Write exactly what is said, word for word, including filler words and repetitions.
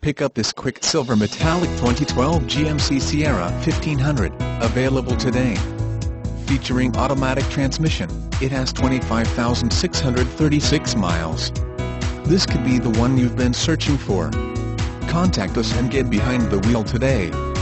Pick up this quick silver metallic twenty twelve G M C Sierra fifteen hundred, available today. Featuring automatic transmission, it has twenty-five thousand six hundred thirty-six miles. This could be the one you've been searching for. Contact us and get behind the wheel today.